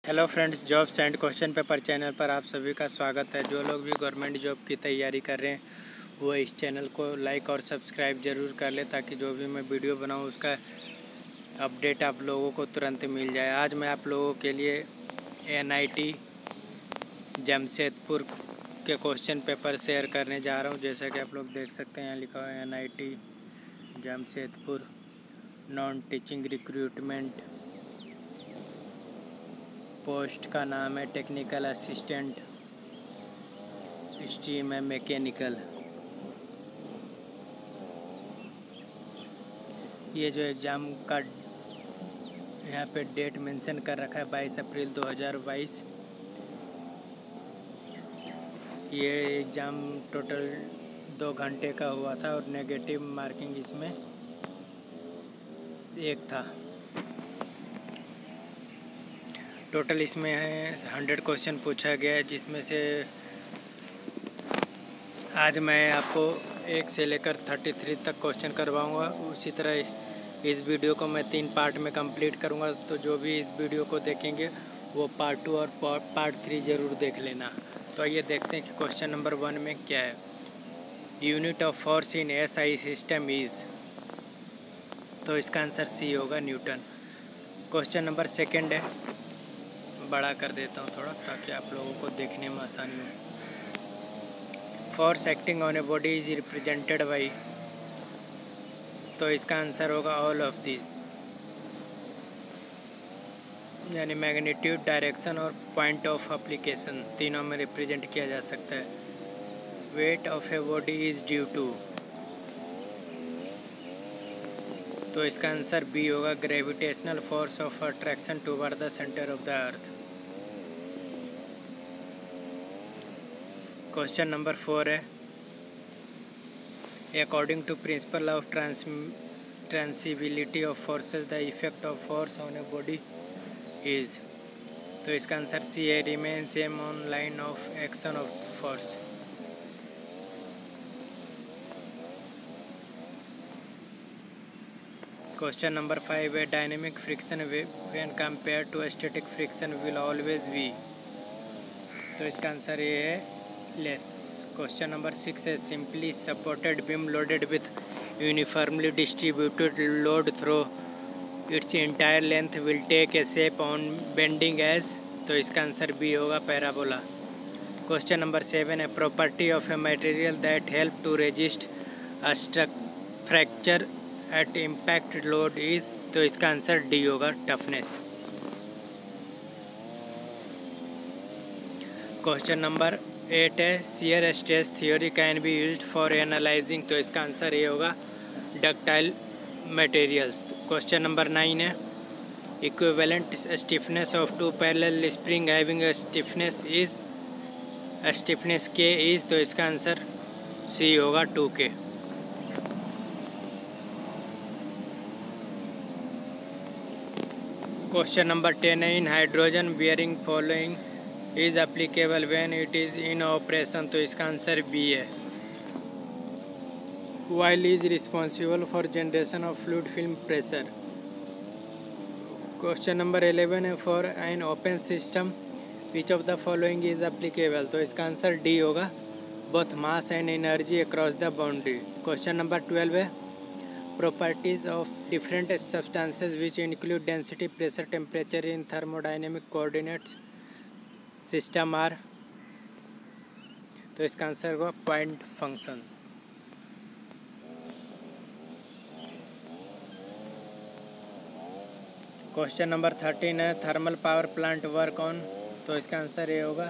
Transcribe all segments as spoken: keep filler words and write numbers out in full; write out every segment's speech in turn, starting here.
Hello friends, jobs and question paper channel पर आप सभी का स्वागत है। जो लोग भी गवर्नमेंट जॉब की तैयारी कर रहे हैं वो इस चैनल को लाइक और सब्सक्राइब ज़रूर कर ले, ताकि जो भी मैं वीडियो बनाऊं उसका अपडेट आप लोगों को तुरंत मिल जाए। आज मैं आप लोगों के लिए एन आई टी जमशेदपुर के क्वेश्चन पेपर शेयर करने जा रहा हूं। जैसा कि आप लोग देख सकते हैं, यहाँ लिखा हुआ है N I T Jamshedpur non teaching recruitment. Post का नाम है टेक्निकल असिस्टेंट, स्ट्रीम है मैकेनिकल। ये जो एग्ज़ाम का यहाँ पे डेट मेंशन कर रखा है बाईस अप्रैल दो हज़ार बाईस। ये एग्ज़ाम टोटल दो घंटे का हुआ था और नेगेटिव मार्किंग इसमें एक था। टोटल इसमें है हंड्रेड क्वेश्चन पूछा गया है, जिसमें से आज मैं आपको एक से लेकर थर्टी थ्री तक क्वेश्चन करवाऊंगा। उसी तरह इस वीडियो को मैं तीन पार्ट में कंप्लीट करूंगा, तो जो भी इस वीडियो को देखेंगे वो पार्ट टू और पार्ट थ्री ज़रूर देख लेना। तो आइए देखते हैं कि क्वेश्चन नंबर वन में क्या है। Unit of force in S I system is, तो इसका आंसर सी होगा, न्यूटन। क्वेश्चन नंबर सेकेंड है, बड़ा कर देता हूँ थोड़ा ताकि आप लोगों को देखने में आसानी हो। Force acting on a body is represented by, तो इसका आंसर होगा ऑल ऑफ दिस, यानी मैग्नीट्यूड, डायरेक्शन और पॉइंट ऑफ एप्लीकेशन तीनों में रिप्रेजेंट किया जा सकता है। Weight of a body is due to, तो इसका आंसर बी होगा, gravitational force of attraction toward the centre of the earth. Question number four है, according to principle of trans transmissibility of forces the effect of force on a body is, तो इसका answer C है, remain same on line of action of force. Question number five है, dynamic friction when compare to static friction will always be, तो इसका answer ये है, less. Question number six है, simply supported beam loaded with uniformly distributed load through its entire length will take a shape on bending as, तो इसका answer B होगा, parabola. Question number seven है, property of a material that help to resist fracture at impact load is, तो इसका answer D होगा, toughness. Question number eight है, shear stress theory can be used for analysing, तो इसका answer ये होगा, ductile materials. Question number nine है, equivalent stiffness of two parallel spring having stiffness is stiffness K is, तो इसका answer C होगा, to के। क्वेश्चन नंबर टेन है, in hydrogen bearing following is applicable when it is in operation, तो इसका answer B है, while is responsible for generation of fluid film pressure. Question number eleven है, for an open system which of the following is applicable, तो इसका answer D होगा, both mass and energy across the boundary. Question number twelve है, properties of different substances which include density, pressure, temperature in thermodynamic coordinates system are, तो इसका answer होगा, point function. Question number thirteen है, thermal power plant work on, तो इसका answer ये होगा,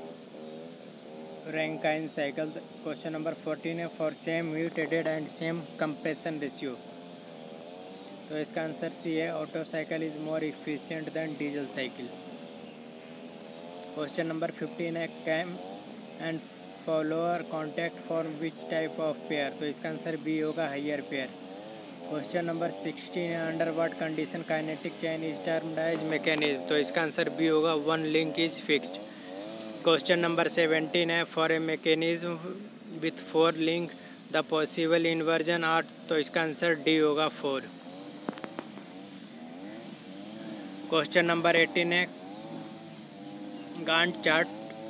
Rankine cycle. Question number fourteen है, for same heat added and same compression ratio, तो इसका आंसर सी है, Otto cycle is more efficient than diesel cycle. Question number fifteen है, cam and follower contact form which type of pair, तो इसका answer B होगा, higher pair. Question number sixteen है, under what condition kinetic chain is termed as mechanism, तो इसका answer B होगा, one link is fixed. Question number seventeen है, for a mechanism with four link the possible inversion are, तो इसका answer D होगा, four. Question number eighteen है, Gantt chart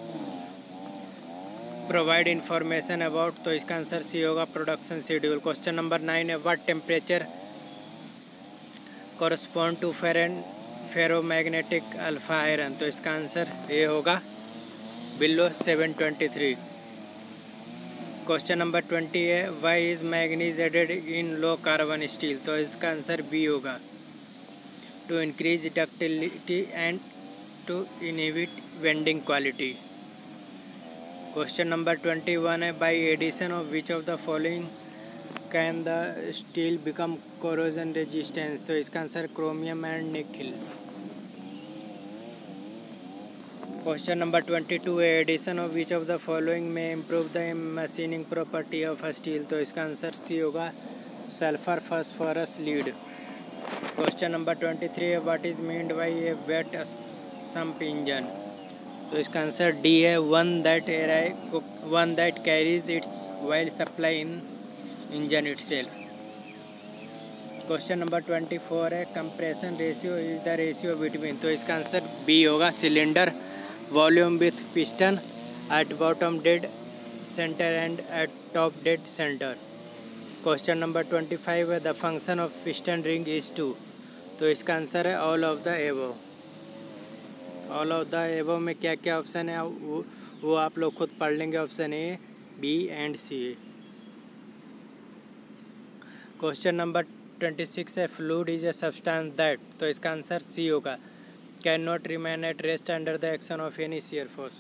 provide information about, तो इसका आंसर सी होगा production schedule. Question number nine है what temperature correspond to ferro ferromagnetic alpha iron, तो इसका आंसर ए होगा below seven twenty three. Question number twenty है why is manganese added in low carbon steel, तो इसका answer B होगा to increase ductility and to inhibit bending quality. Question number twenty one है by addition of which of the following can the steel become corrosion resistance, तो इसका answer chromium and nickel. Question number twenty two है addition of which of the following में improve the machining property of steel, तो इसका answer C होगा sulphur phosphorus lead. Question number twenty three है what is meant by a wet sump engine, तो इसका answer D है one that one that carries its oil supply in engine itself. Question number twenty four है compression ratio is the ratio between, तो इसका answer B होगा cylinder volume with piston at bottom dead centre and at top dead centre. Question number twenty five है the function of piston ring is to, तो इसका answer है all of the above. All of the above में क्या क्या option है वो, वो आप लोग खुद पढ़ लेंगे, option A B and C. Question number twenty six है fluid is a substance that, तो इसका आंसर सी होगा can not remain at rest under the action of any shear force.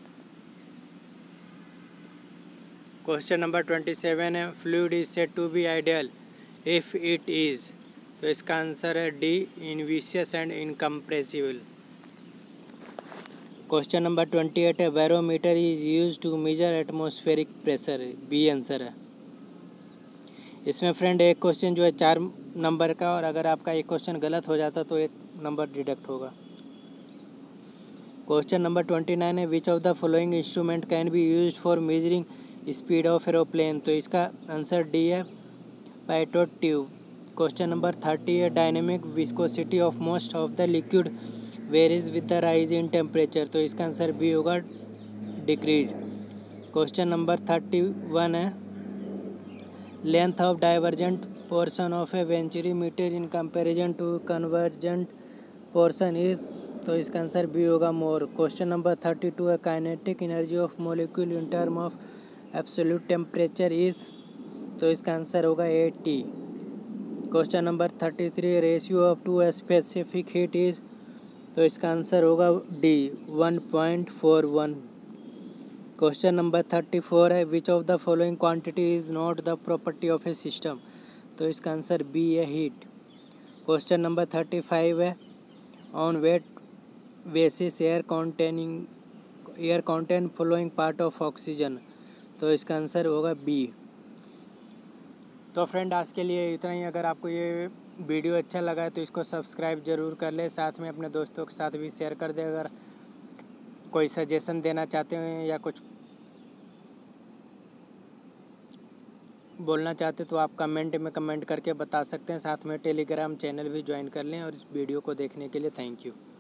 Question number twenty seven है fluid is said to be ideal if it is, तो इसका answer है D inviscid and incompressible. Question number twenty eight है barometer is use to measure atmospheric pressure, B answer है इसमें। Friend एक question जो है चार नंबर का, और अगर आपका एक क्वेश्चन गलत हो जाता तो एक नंबर डिडक्ट होगा। क्वेश्चन नंबर ट्वेंटी नाइन है which of the following instrument can be used for measuring speed of aeroplane, तो इसका आंसर डी है pitot tube. Question number thirty है dynamic viscosity of most of the liquid varies with the rise in temperature, तो इसका answer B होगा decrease. Question number thirty one है length of divergent portion of a venturi meter in comparison to convergent portion is, तो इसका answer B होगा more. Question number thirty two है kinetic energy of molecule in term of absolute temperature is, तो इसका answer होगा A T. Question number thirty three ratio of two specific heat is, तो इसका answer होगा D one point four one. Question number thirty four है which of the following quantity is not the property of a system, तो इसका answer B है heat. Question number thirty five है on wet basis air containing air contain following part of oxygen, तो इसका answer होगा B. तो friend आज के लिए इतना ही। अगर आपको ये वीडियो अच्छा लगा है तो इसको सब्सक्राइब ज़रूर कर ले, साथ में अपने दोस्तों के साथ भी शेयर कर दे। अगर कोई सजेशन देना चाहते हैं या कुछ बोलना चाहते तो आप कमेंट में कमेंट करके बता सकते हैं। साथ में टेलीग्राम चैनल भी ज्वाइन कर लें। और इस वीडियो को देखने के लिए थैंक यू।